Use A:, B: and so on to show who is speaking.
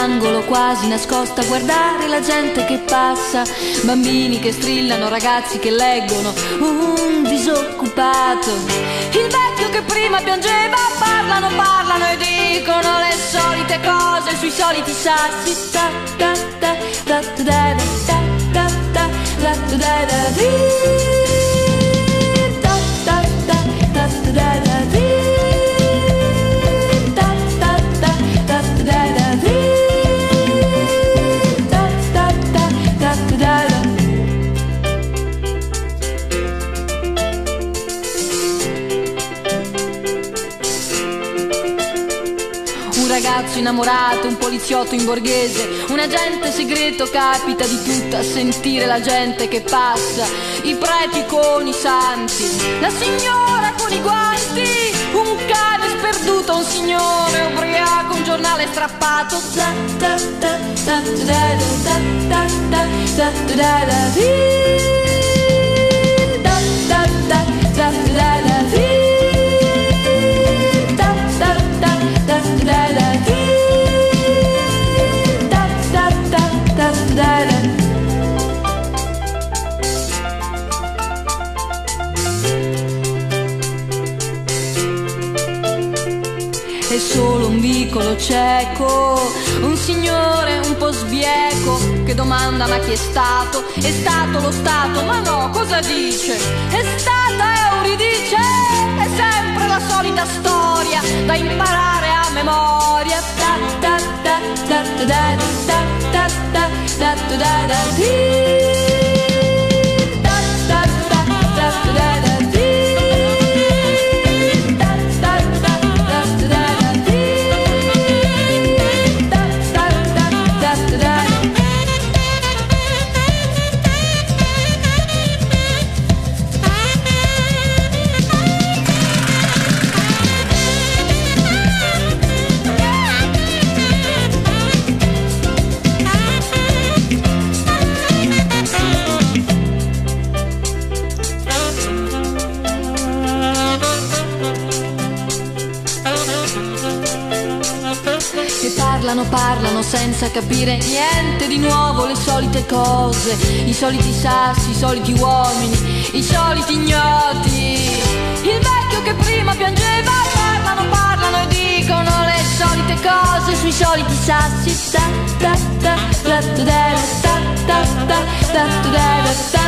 A: angolo quasi nascosta a guardare la gente che passa, bambini che strillano, ragazzi che leggono, un disoccupato. Il vecchio che prima piangeva, parlano e dicono le solite cose sui soliti sassi. Ta ta ta ta ta ta ta ta ta ta ta ta ta. Un ragazzo innamorato, un poliziotto in borghese, un agente segreto, capita di tutto a sentire la gente che passa, i preti con i santi, la signora con i guanti, un cane sperduto, un signore ubriaco, un giornale strappato. È solo un vicolo cieco, un signore un po' sbieco che domanda ma chi è stato? È stato lo Stato, ma no, cosa dice? È stata Euridice, è sempre la solita storia da imparare a memoria. Ta ta ta ta ta ta ta ta ta ta ta. Parlano senza capire niente di nuovo, le solite cose, i soliti sassi, i soliti uomini, i soliti ignoti. Il vecchio che prima piangeva, parlano e dicono le solite cose sui soliti sassi. Ta ta ta ta ta ta ta ta ta ta ta ta.